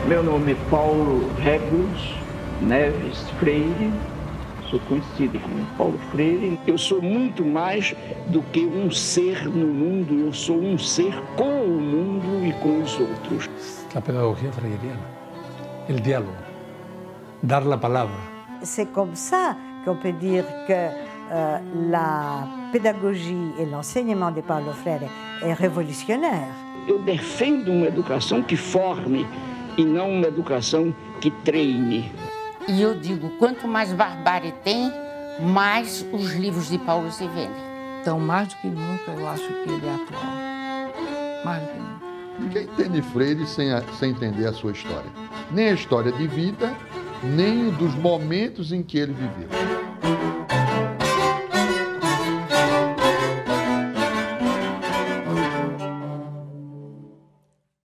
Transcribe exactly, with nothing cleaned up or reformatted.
Meu nome é Paulo Regulus Neves Freire, sou conhecido como Paulo Freire. Eu sou muito mais do que um ser no mundo, eu sou um ser com o mundo e com os outros. La pedagogía freiriana, el diálogo, dar la palabra. C'est comme ça qu'on peut dire que euh, la pédagogie et l'enseignement de Paulo Freire est révolutionnaire. Eu defendo uma educação que forme e não uma educação que treine. E eu digo, quanto mais barbárie tem, mais os livros de Paulo se vendem. Então, mais do que nunca, eu acho que ele é atual. Mais do que nunca. Ninguém entende Freire sem, a, sem entender a sua história. Nem a história de vida, nem dos momentos em que ele viveu.